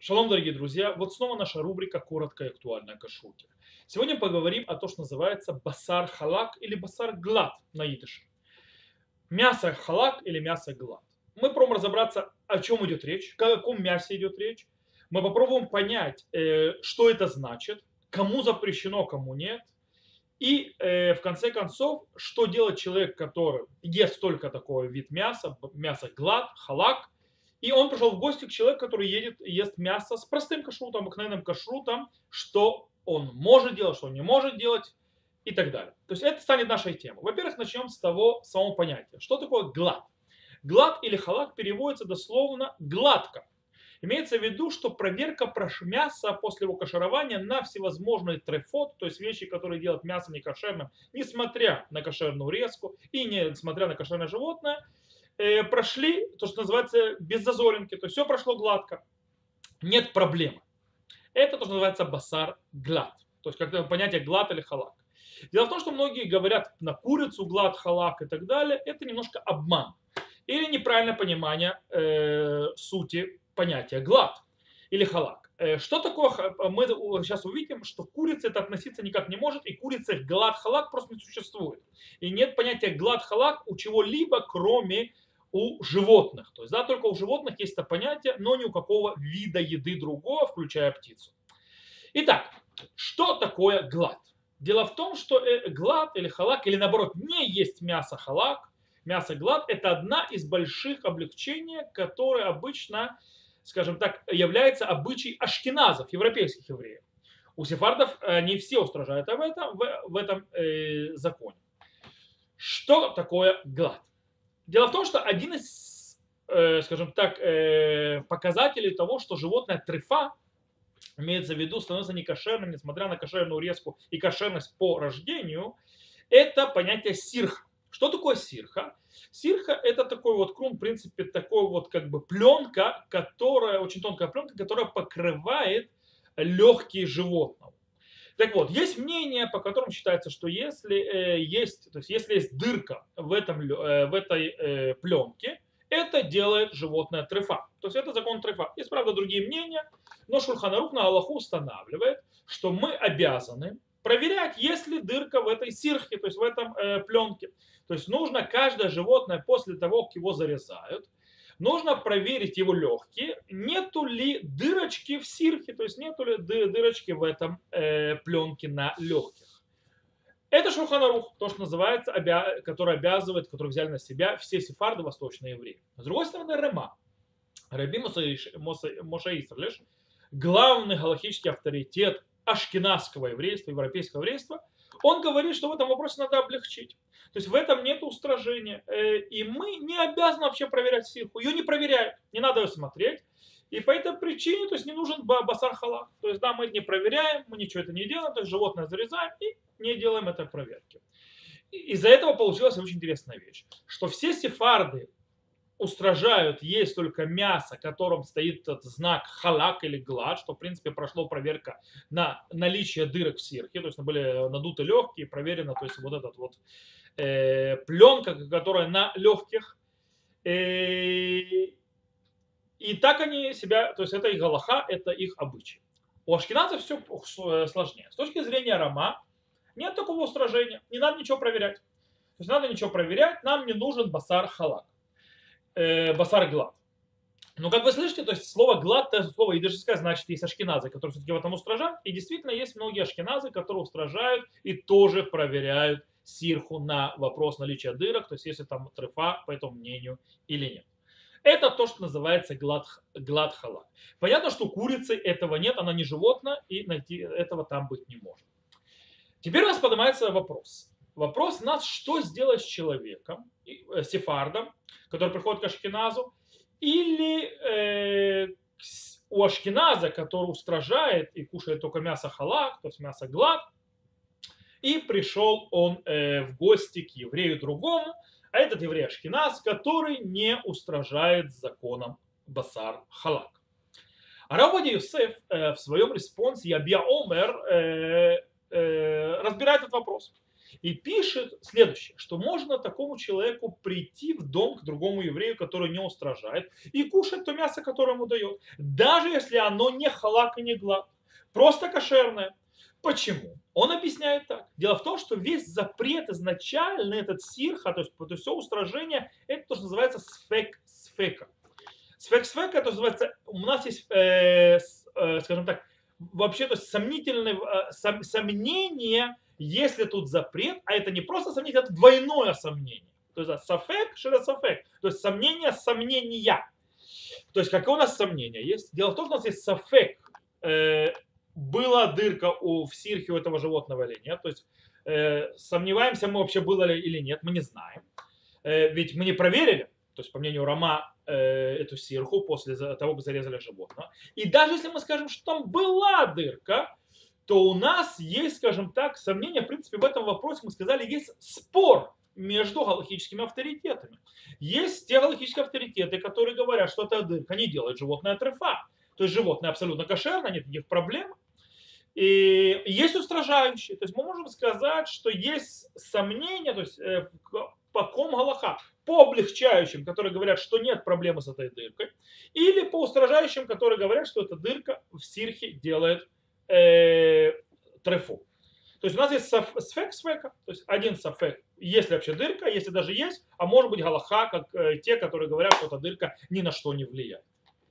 Шалом, дорогие друзья! Вот снова наша рубрика «Коротко и актуально о кашруте». Сегодня поговорим о том, что называется басар халак или басар глад на идыше. Мясо халак или мясо глад. Мы попробуем разобраться, о чем идет речь, о каком мясе идет речь. Мы попробуем понять, что это значит, кому запрещено, кому нет. И в конце концов, что делать человек, который ест только такой вид мяса, мясо глад, халак, и он пришел в гости к человеку, который ест мясо с простым кашрутом, обыкновенным кашрутом, что он может делать, что он не может делать и так далее. То есть это станет нашей темой. Во-первых, начнем с того самого понятия. Что такое глад? Глад или халак переводится дословно гладко. Имеется в виду, что проверка мяса после его каширования на всевозможные трефот, то есть вещи, которые делают мясо некошерным, несмотря на кошерную резку и несмотря на кошерное животное, прошли то, что называется без зазоринки, то есть все прошло гладко, нет проблемы. Это то, что называется басар глад, то есть как понятие глад или халак. Дело в том, что многие говорят на курицу глад, халак и так далее, это немножко обман или неправильное понимание сути понятия глад или халак. Что такое, мы сейчас увидим, что курица это относиться никак не может, и курица глад халак просто не существует. И нет понятия глад халак у чего-либо, кроме у животных. То есть, да, только у животных есть это понятие, но ни у какого вида еды другого, включая птицу. Итак, что такое глад? Дело в том, что глад или халак, или наоборот, не есть мясо халак, мясо глад, это одна из больших облегчений, которые обычно, скажем так, является обычай ашкеназов, европейских евреев. У сефардов не все устражают в этом законе. Что такое глад? Дело в том, что один из, скажем так, показателей того, что животное трефа, имеется в виду, становится некошерным, несмотря на кошерную резку и кошерность по рождению, это понятие сирха. Что такое сирха? Сирха это такой вот крум, в принципе, такой вот как бы пленка, которая, очень тонкая пленка, которая покрывает легкие животного. Так вот, есть мнение, по которому считается, что если есть, то есть если есть дырка в этой пленке, это делает животное трефа. То есть это закон трефа. Есть, правда, другие мнения, но Шульхан Арух на Аллаху устанавливает, что мы обязаны проверять, есть ли дырка в этой сирхе, то есть в этом пленке. То есть нужно каждое животное после того, как его зарезают, нужно проверить его легкие, нету ли дырочки в сирхе, то есть нету ли дырочки в этом пленке на легких. Это Шулхан Арух, то, что называется, который обязывает, который взяли на себя все сефарды, восточные евреи. С другой стороны, Рема, Раби Моше Исрлеш, главный галахический авторитет ашкеназского еврейства, европейского еврейства, он говорит, что в этом вопросе надо облегчить. То есть в этом нет устражения. И мы не обязаны вообще проверять сирху. Ее не проверяют, не надо ее смотреть. И по этой причине, то есть не нужен басар халак. То есть да, мы не проверяем, мы ничего это не делаем, то есть животное зарезаем и не делаем этой проверки. Из-за этого получилась очень интересная вещь, что все сефарды устражают есть только мясо, которым стоит этот знак халак или глад, что в принципе прошло проверка на наличие дырок в сирхе, то есть были надуты легкие, проверено, то есть вот этот вот пленка, которая на легких. И так они себя, то есть это их галаха, это их обычай. У ашкеназов все сложнее. С точки зрения Рама нет такого устражения, не надо ничего проверять. То есть надо ничего проверять, нам не нужен басар халак, басар глад. Но как вы слышите, то есть слово глад, это слово идышское, значит есть ашкеназы, которые все-таки в этом устражают. И действительно есть многие ашкеназы, которые устражают и тоже проверяют сирху на вопрос наличия дырок, то есть если там трефа, по этому мнению, или нет. Это то, что называется глад халак. Понятно, что у курицы этого нет, она не животное, и найти этого там быть не может. Теперь у нас поднимается вопрос. Вопрос у нас, что сделать с человеком, сефардом, который приходит к ашкеназу, или у ашкеназа, который устражает и кушает только мясо халак, то есть мясо глад, и пришел он в гости к еврею другому, а этот еврей ашкеназ, который не устражает законом басар халак. А Рав Овадия Йосеф в своем респонсе Ябья Омер разбирает этот вопрос. И пишет следующее, что можно такому человеку прийти в дом к другому еврею, который не устражает, и кушать то мясо, которое ему дает, даже если оно не халак и не глад, просто кошерное. Почему? Он объясняет так. Дело в том, что весь запрет изначально, этот сирха, то есть все устражение, это то, что называется сфека. Сфека, это называется, у нас есть, скажем так, вообще, то есть сомнительное сомнение, если тут запрет, а это не просто сомнение, это двойное сомнение. То есть сафек, шеля сафек, то есть сомнение сомнения. То есть какое у нас сомнение есть? Дело в том, что у нас есть сафек, была дырка в сирхе у этого животного или нет. То есть сомневаемся мы вообще, было ли или нет, мы не знаем. Ведь мы не проверили, то есть по мнению Рама, эту сирху после того, как зарезали животное. И даже если мы скажем, что там была дырка, то у нас есть, скажем так, сомнения, в принципе, в этом вопросе, мы сказали, есть спор между галахическими авторитетами. Есть те галахические авторитеты, которые говорят, что эта дырка не делает животное трефа. То есть животное абсолютно кошерно, нет никаких проблем. И есть устражающие. То есть мы можем сказать, что есть сомнения, то есть по ком галаха? По облегчающим, которые говорят, что нет проблемы с этой дыркой, или по устражающим, которые говорят, что эта дырка в сирхе делает трефу. То есть у нас есть сфека, то есть один сафек, если вообще дырка, если даже есть, а может быть галаха, как те, которые говорят, что эта дырка ни на что не влияет.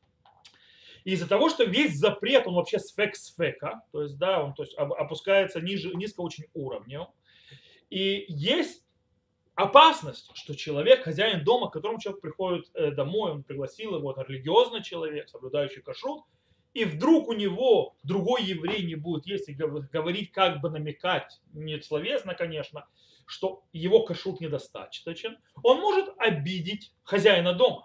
И из-за того, что весь запрет, он вообще сфека, то есть, да, он то есть, опускается низко очень уровнем. И есть опасность, что человек, хозяин дома, к которому человек приходит домой, он пригласил его, это религиозный человек, соблюдающий кашрут, и вдруг у него другой еврей не будет есть и говорить, как бы намекать, не словесно, конечно, что его кашрут недостаточен, он может обидеть хозяина дома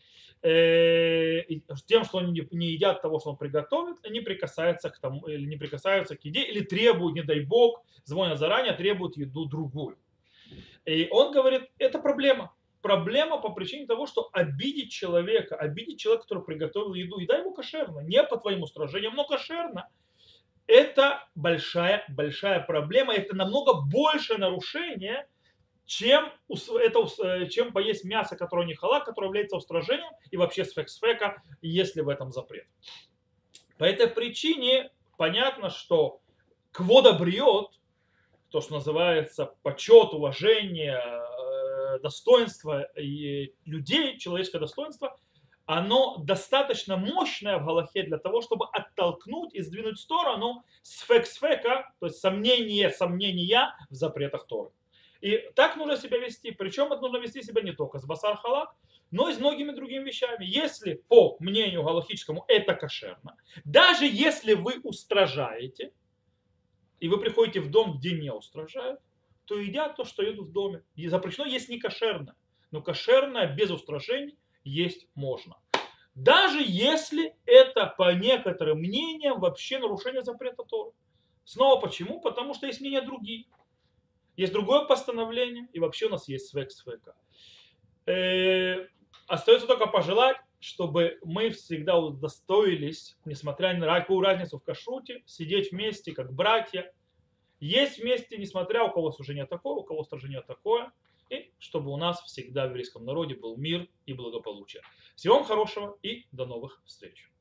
тем, что они не едят того, что он приготовит, не прикасаются к тому, или не прикасаются к еде, или требуют, не дай бог, звонят заранее, требуют еду другую. И он говорит, это проблема. Проблема по причине того, что обидеть человека, который приготовил еду, еда ему кошерна, не по твоим устражениям, но кошерна, это большая проблема, это намного большее нарушение, чем поесть мясо, которое не халак, которое является устражением, и вообще сфека, если в этом запрет. По этой причине понятно, что квода бриот, то, что называется почет, уважение, достоинство людей, человеческое достоинство, оно достаточно мощное в галахе для того, чтобы оттолкнуть и сдвинуть в сторону сфека, то есть сомнения в запретах Торы. И так нужно себя вести. Причем это нужно вести себя не только с басар халак, но и с многими другими вещами. Если по мнению галахическому это кошерно, даже если вы устражаете, и вы приходите в дом, где не устражают, то едят то, что едят в доме. И запрещено есть не кошерно. Но кошерное без устражений есть можно. Даже если это по некоторым мнениям вообще нарушение запрета Торы. Снова почему? Потому что есть мнения другие. Есть другое постановление, и вообще у нас есть сфека. Остается только пожелать, чтобы мы всегда удостоились, несмотря на какую разницу в кашруте, сидеть вместе, как братья, есть вместе, несмотря у кого служение такое, у кого служение такое, и чтобы у нас всегда в еврейском народе был мир и благополучие. Всего вам хорошего и до новых встреч.